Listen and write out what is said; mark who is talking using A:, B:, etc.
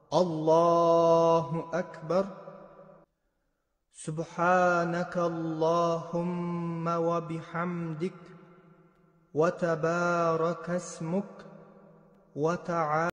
A: الله أكبر. سبحانك اللهم وبحمدك، وتبارك اسمك، وتعالى